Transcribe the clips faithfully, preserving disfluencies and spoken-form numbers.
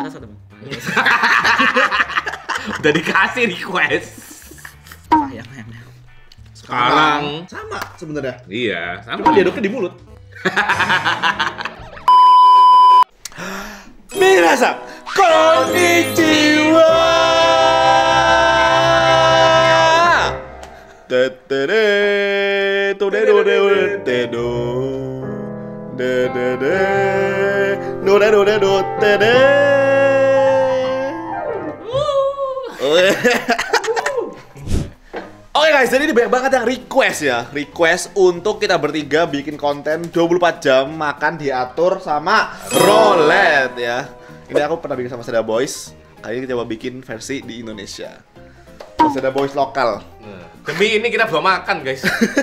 Atas atau bang? Udah dikasih request. Sayang, sayang. Sekarang sama sebenarnya. iya, sama. Cuma diaduknya di mulut. Minasan, konnichiwa. Tetere, todedo dedo, dedede, dodedo dedo tede. Oke guys, jadi ini banyak banget yang request ya. Request untuk kita bertiga bikin konten dua puluh empat jam makan diatur sama roulette ya. Ini aku pernah bikin sama Seda Boys. Kali ini kita coba bikin versi di Indonesia. Seda Boys lokal. Nah, demi ini kita belum makan guys.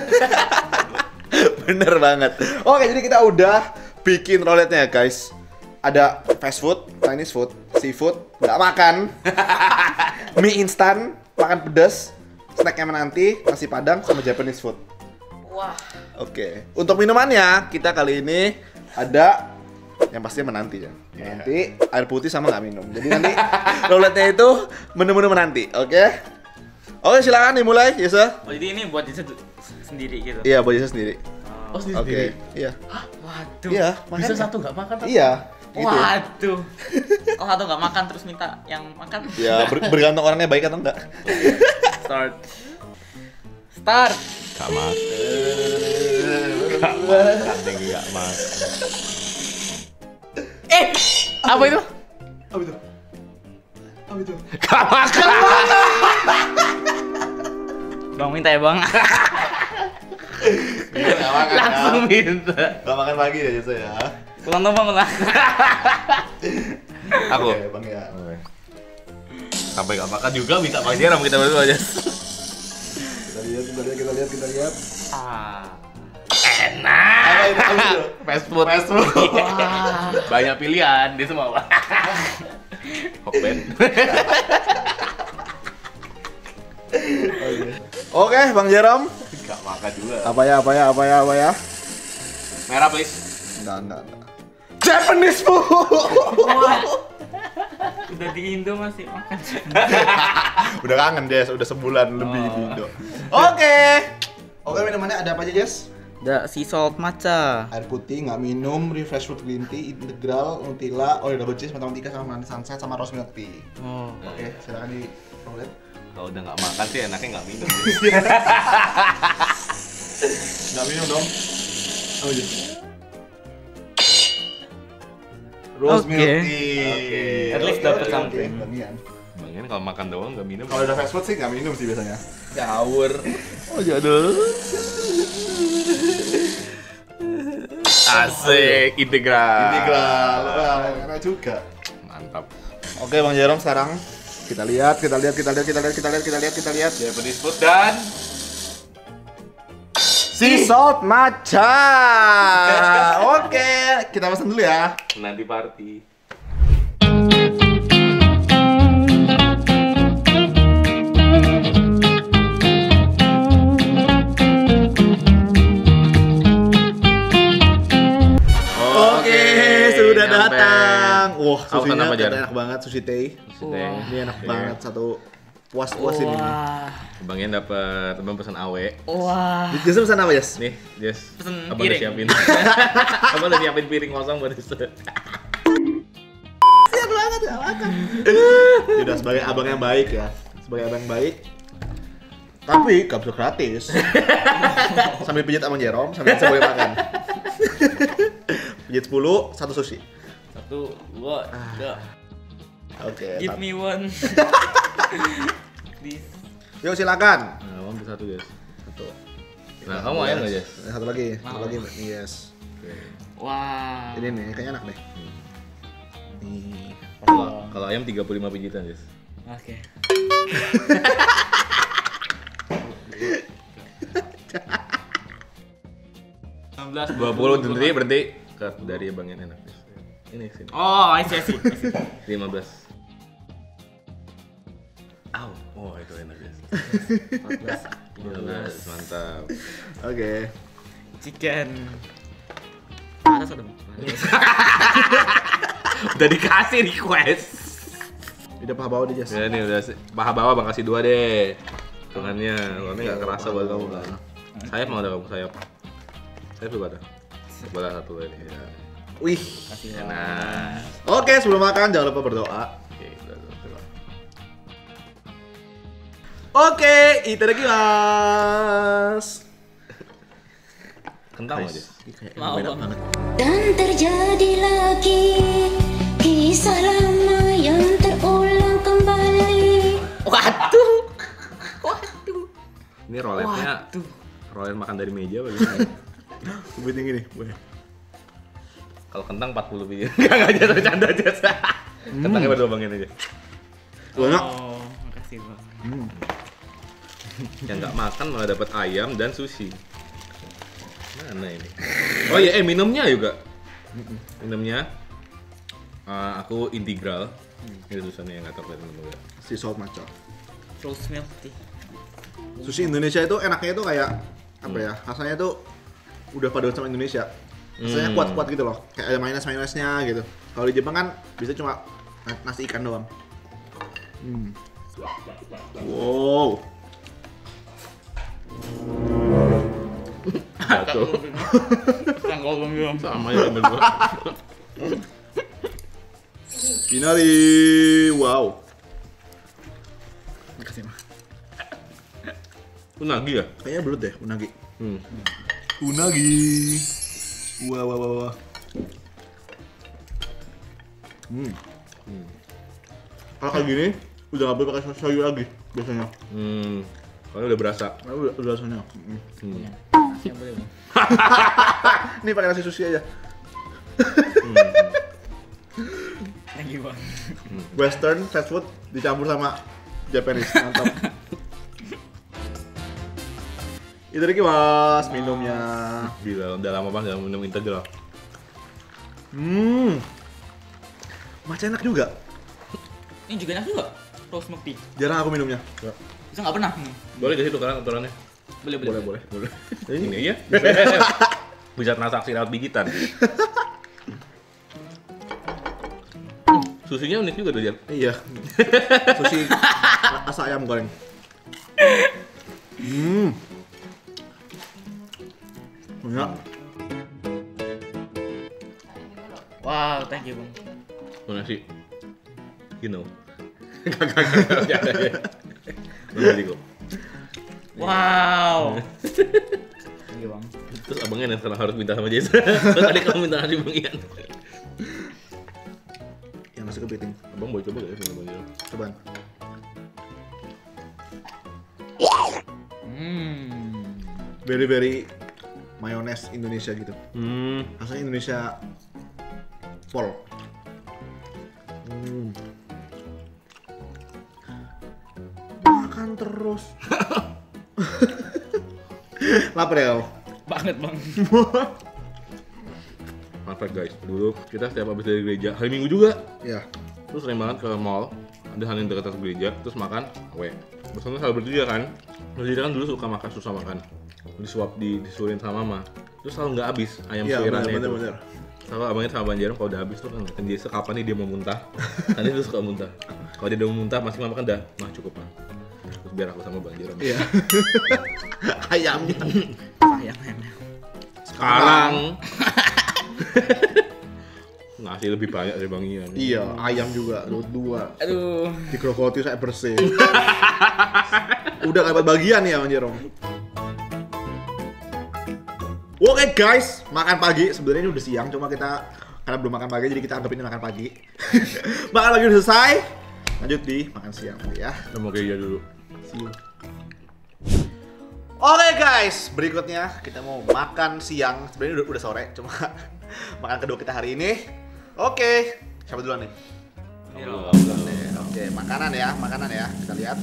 Bener banget. Oke, jadi kita udah bikin roulette-nya ya guys. Ada fast food, Chinese food, seafood, nggak makan. Mie instan, makan pedas. Snacknya menanti, nasi padang, sama Japanese food. Wah. Oke, untuk minumannya kita kali ini ada yang pastinya menanti ya. Menanti, air putih sama nggak minum. Jadi nanti roulette-nya itu menu-menu menanti, oke? Oke, silakan dimulai, Yesa. Oh, jadi ini buat Yesa sendiri gitu? Iya, buat Yesa sendiri. Oh, sendiri. Oke, iya. Waduh. Iya, Bisa makanya. satu nggak makan? Tapi? Iya, gitu. Waduh. Kalau satu nggak makan terus minta yang makan? Ya, ber- bergantung orangnya baik atau enggak. Start. Start. Gak makan. Gak makan, gak makan. Eh, apa itu? Apa itu? Apa itu? Gak makan. Bang minta ya bang. Gak makan. Langsung minta. Gak makan lagi ya, Yesa ya. Ulang dong bang, ulang. Aku. Oke, Bang ya. Sampai gak makan juga minta Bang Jeram kita berdua aja. Kita lihat, kita lihat, kita lihat, kita lihat. Ah. Enak. Apa itu? Apa itu? Fast food. Fast food. Wah. Banyak pilihan dia semua. Hokben. Oke, Bang Jerom. Gak makan juga. Apa ya, apa ya, apa ya, apa ya? Merah please. Enggak, enggak, enggak. Japanese food. Wah. Udah di Indo masih makan. Udah kangen, Jess. Udah sebulan lebih di Indo. Oke. Oke, minumannya ada apa aja, Jess? Ada sea salt matcha. Air putih, nggak minum, refresh fruit green tea, integral, nutella, oh double cheese, matang tiga sama manis sunset, sama rose milk tea. Oh. Oke, silakan di roulette. Kalau udah nggak makan sih enaknya nggak minum. Nggak minum dong. Oh iya. Rose Oke. milk tea. Oke. At least Oke, dapat oke, something. oke. Bagian. Bang Ian kalau makan doang nggak minum. Kalau udah fast food sih nggak minum sih biasanya. Ngawur. Oh jadul. Asik, integral. Integral. Wah, enak juga. Mantap. Oke, Bang Jerom sekarang kita lihat, kita lihat, kita lihat, kita lihat, kita lihat, kita lihat, kita lihat. Japanese food dan Sea salt matcha. Oke, kita pesan dulu ya. nanti party. Oke, sudah nyampe. datang. Wah, Kau pesan susinya apa, Jar? enak banget, sushi teh. Sudah. Ini enak Oke. banget, satu puas-puas ini. Wah. Bang Ian dapat abang pesan awe. Wah. Jess pesan apa, Jess? Nih, Jess. Pesen Abang udah piring. siapin. Abang udah siapin piring kosong buat Jess. Siap banget, gak makan. Udah sebagai abang yang baik ya. Sebagai abang yang baik. Tapi gak bisa gratis. Sambil pijit sama Jerom, sambil saya boleh makan. Pijit sepuluh, satu sushi. Satu, dua, tiga. Oke. Give tat- me one. Please. Yuk silakan. Nah, abang satu, Jess. Satu. Nah, kamu ayam nggak, Jess? Satu lagi, satu Mau. lagi. Yes. Oke. Wah. Ini nih, kayaknya enak deh. Nih. Kalau kalau ayam tiga puluh lima pijitan, Jess. Oke. enam belas, dua puluh berhenti, berhenti. Cut dari Bang Ian enak, Jess. Ini sini. Oh, I see, I see. I see. lima belas. Au. Oh, itu enak, Jess. empat belas. lima belas, mantap. Oke. Chicken. Atas ada bang. Udah dikasih request. Udah paha bawah deh, Jas. Ya nih udah si- paha bawah Bang kasih dua deh. Tangannya, soalnya nggak kerasa buat kamu kan. Sayap mau ada kamu sayap. Sayap juga ada. Boleh satu ini. Ya. Wih. Kasih Enak. Oke, sebelum makan jangan lupa berdoa. Oke, udah, udah, udah. Oke, itadakimasu. Kentang aja. Mau enak banget. Dan terjadi lagi kisah lama yang terulang kembali. Waduh. Waduh. Ini roletnya, Waduh. rolet makan dari meja bagaimana? Lebih tinggi nih, gue. Kalau kentang empat puluh biji. Enggak enggak jatuh bercanda aja. Kentangnya berdua bangin aja. Banyak. Oh, makasih bang. Hmm. Yang nggak makan malah dapat ayam dan sushi. Mana ini? Oh iya, eh minumnya juga. Minumnya uh, aku integral. Ini tulisannya yang nggak tahu minum juga. Si salt matcha. Rose milk tea. Sushi Indonesia itu enaknya itu kayak apa ya? Rasanya tuh udah paduan sama Indonesia. Rasanya Hmm. kuat-kuat gitu loh. Kayak ada mayonnaise-mayonnaise-nya gitu. Kalau di Jepang kan bisa cuma na- nasi ikan doang. Hmm. Wow. Jatuh. Yang ngomong belum. Sama ya berdua. Finali. Wow. Makasih bang. Unagi ya? Kayaknya belut deh, unagi. Hmm. Unagi. Wah, wah, wah, wah. Hmm. Hmm. Kalau kayak gini, udah nggak boleh pakai saus soyu lagi biasanya. Hmm. Soalnya udah berasa. Nah, udah, udah rasanya. Hmm. Hmm. Nasinya boleh bang. Ini pakai nasi sushi aja. Thank you bang. Western fast food dicampur sama Japanese, mantap. Itu lagi mas minumnya. Gila, udah lama banget dalam minum integral. Hmm, matcha enak juga. Ini juga enak juga. Rose milk tea. Jarang aku minumnya. Bisa nggak pernah? Hmm. Boleh gak sih tukeran aturannya? Boleh Boleh, boleh. boleh. Boleh. Ini aja. Bisa transaksi lewat bigitan. Susinya unik juga tuh, Jan. Iya. Sushi rasa ayam goreng. Hmm. Banyak. Wow, thank you bang. Mana sih? You know. Kagak kagak jangan aja. Nanti kok. Wow. Thank you bang. Terus abangnya yang sekarang harus minta sama Jason. Terus tadi kamu minta nasi Bang Ian. Yang nasi kepiting. Abang mau coba gak ya sama Bang Ian? Cobaan. Hmm. Very very mayones Indonesia gitu. Hmm. Rasanya Indonesia pol. Hmm. Makan terus. Lapar ya kamu? Banget bang. Fun fact guys, dulu kita setiap habis dari gereja, hari Minggu juga, Iya. terus sering banget ke mall, ada hal yang dekat gereja, terus makan awe. Bersama selalu bertiga kan, bertiga kan dulu suka makan susah makan, disuap di disuruhin sama mama, terus selalu nggak habis ayam Iya, suirannya bener, itu. bener, bener. Kalau abangnya sama Banjaran kalau udah habis tuh kan kan dia kapan nih dia mau muntah, nanti dia suka muntah. Kalau dia udah mau muntah, masih mama kan udah, mah cukup mah. Terus biar aku sama Banjaran. Iya. Ayamnya. Sayang ayamnya. Sekarang ngasih lebih banyak dari Bang Ian. Iya, ayam juga, dua. dua. Aduh. Dikrokoti saya bersih. Udah dapat bagian ya, Bang Jerome. Oke guys, makan pagi. Sebenarnya ini udah siang, cuma kita karena belum makan pagi jadi kita anggap ini makan pagi. Makan pagi udah selesai. Lanjut di makan siang nanti ya. Kita mau gereja dulu. See you. Oke guys, berikutnya kita mau makan siang. Sebenarnya udah, udah sore, cuma makan kedua kita hari ini. Oke, siapa duluan nih? Oke, makanan ya, makanan ya. Kita lihat.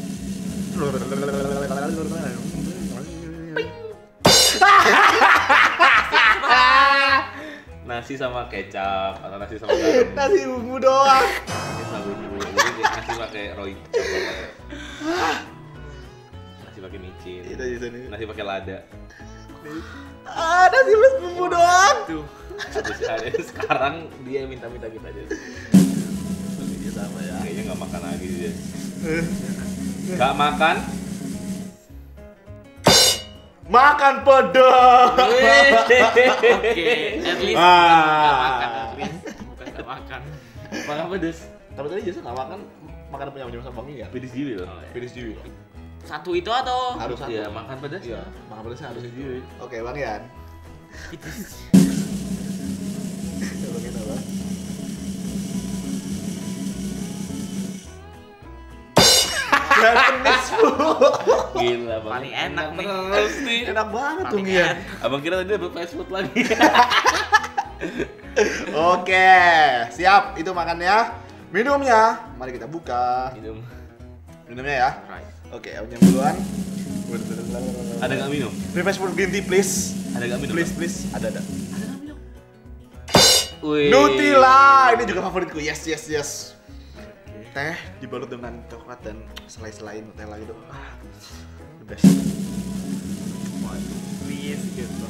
Nasi sama kecap atau nasi sama garam. Nasi bumbu doang. Nasi sama bumbu. Jadi nasi pakai roi. Nasi pakai micin. Itu di sini. Nasi pakai lada. Ada sih plus bumbu doang. Tuh. Habis ada sekarang dia minta-minta kita aja. Dia sama ya. Kayaknya nggak makan lagi dia. Nggak makan. Makan pedas. Oke, at least Ah. bukan nggak makan, at least bukan nggak makan. Makan pedes. Tapi tadi Jason nggak makan makanan punya Jason sama Bangi ya? Pedes jiwi loh. Finish Jiwi. Satu itu atau? Harus satu. Iya, makan pedes. Iya, makan pedasnya harus Jiwi. Oke, Bang Yan. Bang Yan apa? Japanese food. Gila banget. Paling enak nih. Terus nih. Enak banget tuh Paling Yan. enak. Abang kira tadi ada fast food lagi. Oke, siap. Itu makannya. Minumnya, mari kita buka. Minum. Minumnya ya. Right. Oke, yang duluan. Ada nggak minum? Refresh for green tea, please. Ada nggak minum? Please, please. Ada, ada. Wih. Nutella, ini juga favoritku. Yes, yes, yes. Teh dibalut dengan coklat dan selai-selai Nutella gitu. Ah, the best. Please gitu.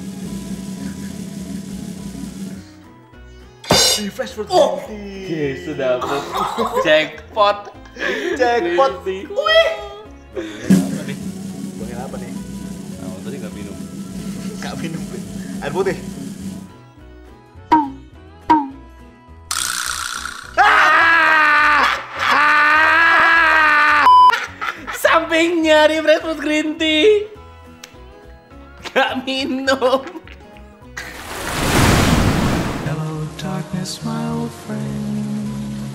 Refresh for Oh. green tea. Oke, sudah dapet jackpot. Jackpot. Green tea. Wih. Apa nih? Bangin apa nih? Oh, tadi nggak minum. Gak minum, please. Air putih. Sampingnya di Fresh Fruit Green Tea. Gak minum. Hello, darkness, my old friend.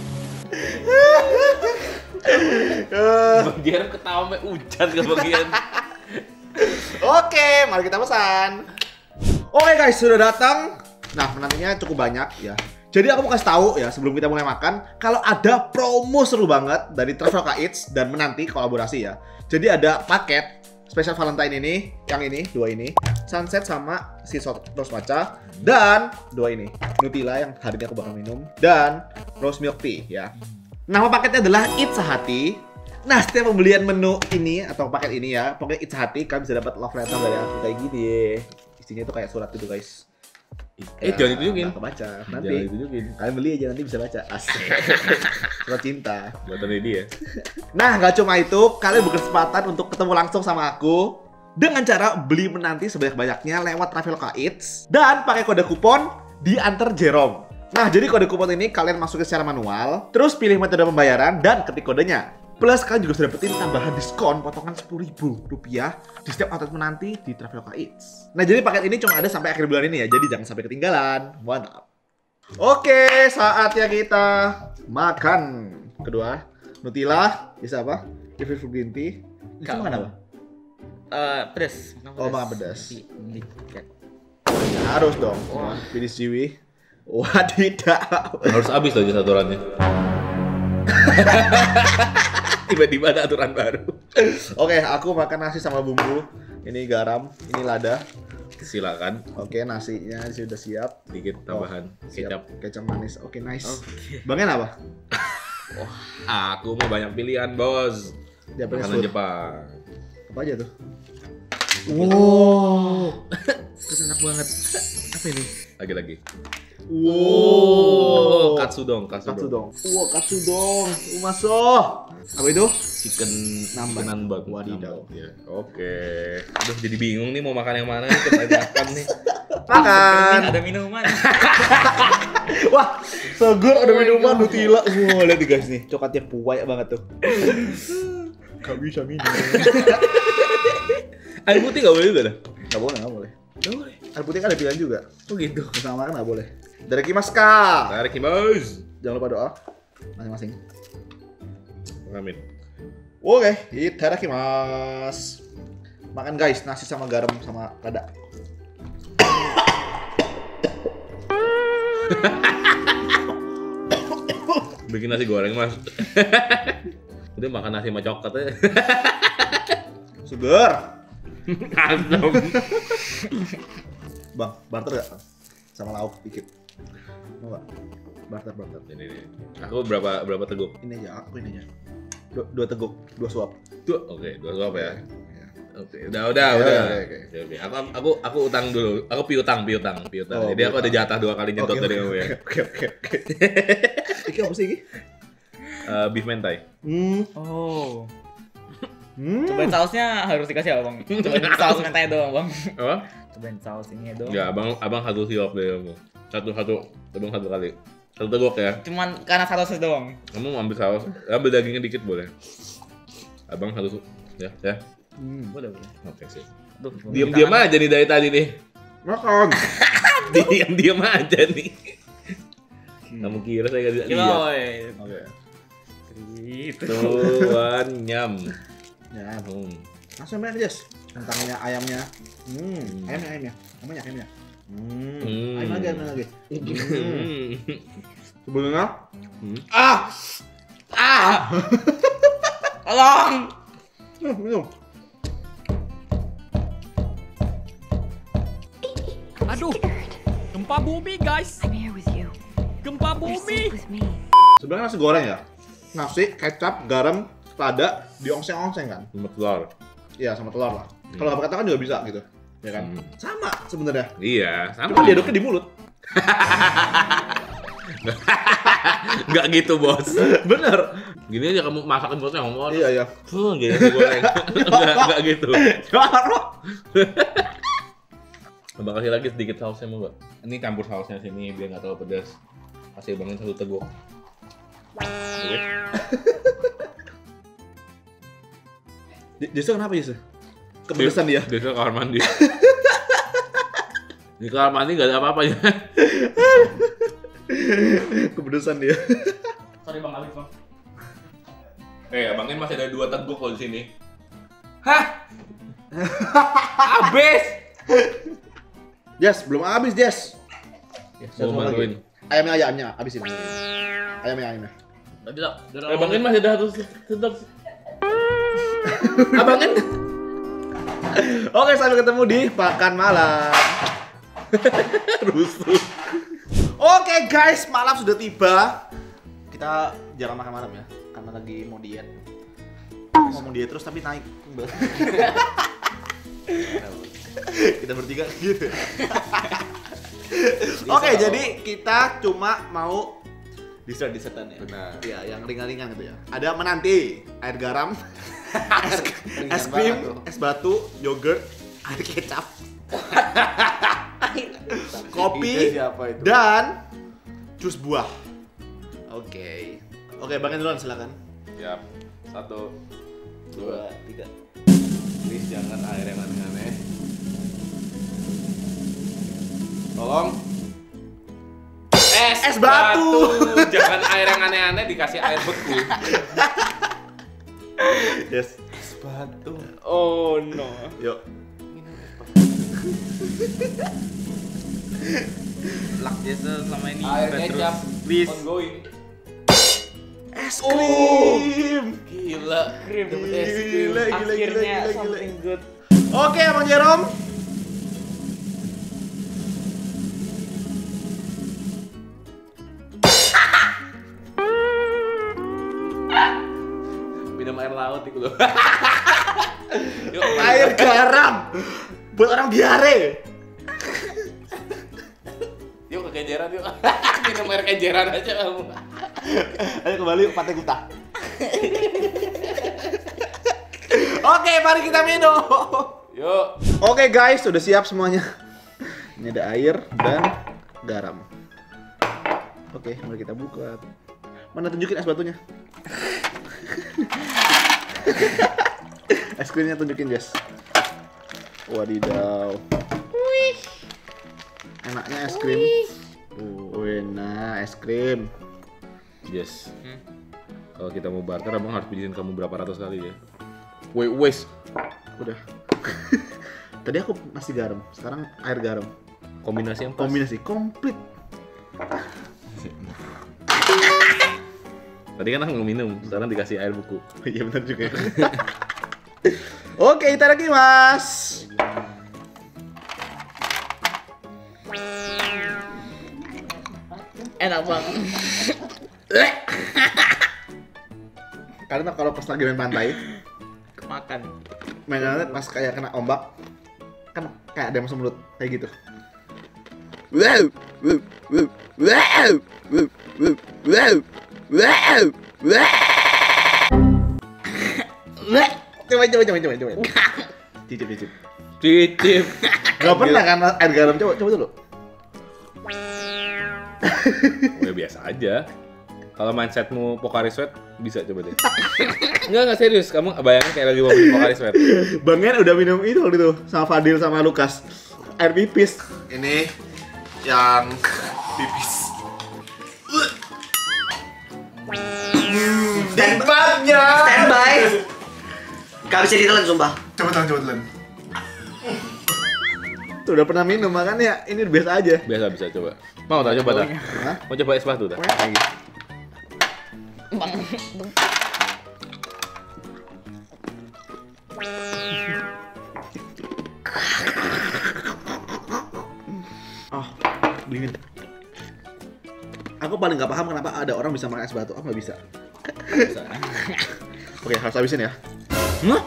Bagian ketawa sampai hujan ke bagian. Oke, mari kita pesan. Oke guys, sudah datang. Nah, menantinya cukup banyak ya. Jadi aku mau kasih tahu ya sebelum kita mulai makan, kalau ada promo seru banget dari Traveloka Eats dan Menanti kolaborasi ya. Jadi ada paket spesial Valentine ini, yang ini, dua ini, Sunset sama si Rose Matcha, dan dua ini, Nutella yang hari ini aku bakal minum, dan Rose Milk Tea ya. Nama paketnya adalah Eat Sehati. Nah, setiap pembelian menu ini atau paket ini ya, pokoknya Eat Sehati, kalian bisa dapat love letter dari aku kayak gini. Isinya tuh kayak surat gitu guys. Eh, jangan ditunjukin. Nggak kebaca. Nanti Jangan ditunjukin. kalian beli aja nanti bisa baca. Asik. Surat cinta. Buatan dia. Nah, nggak cuma itu, kalian berkesempatan untuk ketemu langsung sama aku dengan cara beli Menanti sebanyak-banyaknya lewat Traveloka Eats dan pakai kode kupon diantar Jerome. Nah, jadi kode kupon ini kalian masukin secara manual, terus pilih metode pembayaran dan ketik kodenya. Plus kalian juga sudah dapetin tambahan diskon potongan sepuluh ribu rupiah di setiap outlet Menanti di Traveloka Eats. Nah, jadi paket ini cuma ada sampai akhir bulan ini ya, jadi jangan sampai ketinggalan. Mantap. Oke, saatnya kita makan. Kedua, Nutella, bisa apa? Refresh for green tea. Itu Kak. makan apa? Eh, pedas. Oh, makan pedas. Di- di- Harus dong. Finish Jiwi. Wadidaw. Harus habis loh jasa aturannya. Tiba-tiba ada aturan baru. Oke, aku makan nasi sama bumbu. Ini garam, ini lada. Silakan. Oke, nasinya sudah siap. Sedikit tambahan Oh, siap. kecap. Kecap manis. Oke, nice. Oke. Bangnya apa? Aku mau banyak pilihan, Bos. Japanese Makanan food. Jepang. Apa aja tuh? Wow. Itu enak banget. Apa ini? Lagi-lagi. Wow. Katsudon, katsudon. Katsudon. Wow, katsudon. Umaso. Apa itu? Chicken Namban. chicken namban. Wadidaw. Namban, ya. Oke. Aduh, jadi bingung nih mau makan yang mana nih, kebanyakan nih. Makan. Ada minuman. Wah, seger ada minuman Nutella. Wah, lihat nih guys nih, coklatnya puai banget tuh. Gak bisa minum. Air putih nggak boleh juga dah? Gak boleh, gak boleh. Nggak boleh. Air putih kan ada pilihan juga. Oh gitu. Sama makan gak boleh. Dari Kimaska. Tarik Bos. Jangan lupa doa masing-masing. Amin. Oke, itadakimasu. Makan guys, nasi sama garam sama lada. Bikin nasi goreng, Mas. Udah makan nasi sama coklat aja. Seger. Mantap. Bang, barter gak? Sama lauk dikit. Mau gak? Barter, barter. Ini nih. Aku berapa berapa teguk? Ini aja, aku ini aja. Dua, dua teguk, dua suap. Dua. Oke, dua suap ya. Ya. Oke, udah, udah, Oke, udah. oke, oke. Oke, oke. Aku, aku, aku utang dulu. Aku piutang, piutang, piutang. Oh, Jadi aku ada piutang. jatah dua kali nyentot Oke, dari oke, kamu ya. Oke oke oke. Iki apa sih iki? Eh, beef mentai. Hmm. Oh. Hmm. Cobain sausnya harus dikasih apa, Bang? Cobain saus mentai doang, Bang. Apa? Cobain saus ini doang. Ya, abang, abang satu siop deh kamu. Satu, satu, abang satu kali. Satu teguk ya. Cuman karena sausnya doang. Kamu mau ambil saus, ambil dagingnya dikit boleh. Abang satu, ya, ya. Hmm. Boleh, boleh. Oke sih. Aduh, Diam-diam aja nih dari tadi nih. Makan. Diam-diam aja nih. Kamu kira saya gak Coba, lihat? woi. Oke. Gitu. Tuan nyam. Ya. Hmm. Langsung main aja, Jas. Kentangnya, ayamnya. Hmm. Ayamnya, ayamnya. Ayamnya, ayamnya. Hmm. Hmm. Ayam lagi, ayam lagi. Hmm. Sebelumnya. Hmm. Ah. Ah! Tolong! Hmm, minum. Aduh, gempa bumi guys. I'm here with you. Gempa You're safe bumi. with me. Sebenarnya nasi goreng ya. Nasi, kecap, garam, lada, diongseng-ongseng kan. Sama telur. Iya, sama telur lah. Kalau nggak pakai tangan juga bisa gitu. Ya kan? Hmm. Sama sebenarnya. Iya, sama. Cuma diaduknya di mulut. Nggak gitu, Bos. Bener. Gini aja kamu masakin bosnya ngomong. Iya, iya. Fuh, gini nasi goreng. Nggak, nggak gitu. Jorok. Abang kasih lagi sedikit sausnya mau nggak? Ini campur sausnya sini biar nggak terlalu pedas. Kasih abangin satu teguk. Oke. Justru kenapa Justru? Kepedesan dia. Dia ke kamar mandi. Di kamar mandi nggak ada apa-apanya. Kepedesan dia. Sorry, Bang Alif, Bang. Eh, abangin masih ada dua teguk kalau di sini. Hah? Habis. Jess, belum habis, Jess. Ya, Mau satu lagi. bantuin. Ayamnya, ayamnya, habisin. Ayamnya, ayamnya. Gak bisa. Eh, abangin masih ada satu tetap. Abangin. Oke, sampai ketemu di makan malam. Rusuh. Oke guys, malam sudah tiba. Kita jangan makan malam ya, karena lagi mau diet. Ngomong diet terus tapi naik. Kita bertiga gitu. Oke, jadi kita cuma mau dessert dessertan ya. Benar. Iya, yang ringan-ringan gitu ya. Ada menanti, air garam, es, es krim, es batu, yogurt, air kecap, kopi, dan jus buah. Oke. Oke, Bang duluan silakan. Siap. Satu, Dua, tiga. please jangan air yang aneh-aneh. Tolong. Es, Es batu. Jangan air yang aneh-aneh, dikasih air beku. Yes. Es batu. Oh no. Yuk. Luck Jessa selama ini Air udah kecap. terus. Please. Ongoing. Es krim. Gila. Krim. Dapet es krim. Gila, gila, gila, Akhirnya gila, gila. something good. Oke, Abang Jerom. Minum air laut itu loh. Yuk, Air garam buat orang diare. Yuk ke kejeran yuk. Minum air kejeran aja kamu. Ayo kembali ke Pantai Kuta. Oke, mari kita minum. Yuk. Oke guys, sudah siap semuanya. Ini ada air dan garam. Oke, mari kita buka. Mana tunjukin es batunya? Es krimnya tunjukin, Jess. Wadidaw. Enaknya es krim. Wih, nah es krim. Yes. Kalau kita mau barter, abang harus pijitin kamu berapa ratus kali ya. Wait, wait. Udah. Tadi aku masih garam, sekarang air garam. Kombinasi yang pas. Kombinasi komplit. Tadi kan aku minum, sekarang dikasih air buku. Iya benar juga. Oke, itadakimasu. Enak banget. Karena kalau pas lagi main pantai, Makan. mainannya pas kayak kena ombak kan kayak ada yang masuk mulut kayak gitu. Wow, wow, wow, wow, wow, wow, wow, wow. Coba coba coba coba coba. Cicip cicip. Cicip. Gak pernah kan air garam, coba coba dulu. Ya biasa aja. Kalau mindsetmu Pocari Sweat bisa coba deh. Enggak enggak serius, kamu bayangin kayak lagi minum Pocari Sweat. Bang Gen udah minum itu waktu itu sama Fadil sama Lukas. Air pipis. Ini yang pipis. Tempatnya. Standby. Gak bisa ditelan sumpah. Coba telan, coba telan. Tuh udah pernah minum makanya ini biasa aja. Biasa bisa coba. Mau tak coba tak? Hah? Mau coba es batu tak? Lagi. Oh, dingin. Aku paling nggak paham kenapa ada orang bisa makan es batu. Aku nggak bisa. Bisa. Oke, harus habisin ya. Hah?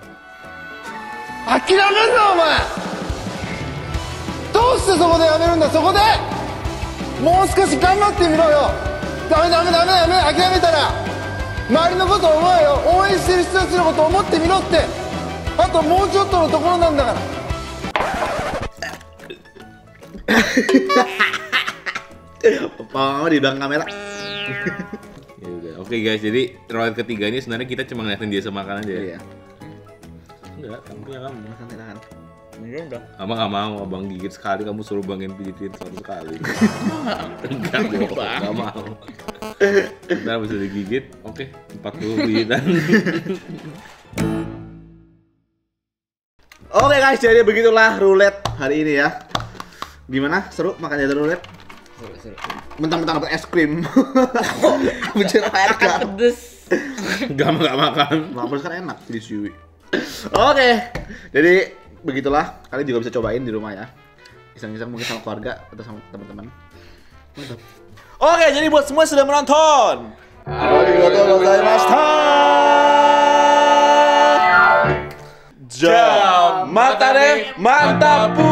諦めんなお前どうしてそこでやめるんだそこでもう少し頑張ってみろよダメダメダメダメ諦めたら周りのこと思えよ応援してる人たちのこと思ってみろってあともうちょっとのところなんだから Mau di belakang kamera. Ya udah. Oke guys, jadi round ketiga ini sebenarnya kita cuma ngeliatin dia semakan aja ya. Iya. Enggak, kamu punya kamu. Santai tahan. Enggak udah. Abang nggak mau, abang gigit sekali, kamu suruh bangin pijitin satu sekali. Enggak, bohong, nggak mau. Ntar bisa digigit, oke, empat puluh pijitan. Oke guys, jadi begitulah roulette hari ini ya. Gimana? Seru makan jatuh roulette? Seru, seru. Mentang-mentang dapat es krim. Buncit air Makan pedes. Enggak nggak makan. Makan kan enak di Sui. Oke, jadi begitulah. Kalian juga bisa cobain di rumah ya. Iseng-iseng mungkin sama keluarga atau sama teman-teman. Mantap. Oke, jadi buat semua yang sudah menonton. Arigatou gozaimashita. Jam mata deh, mantapu.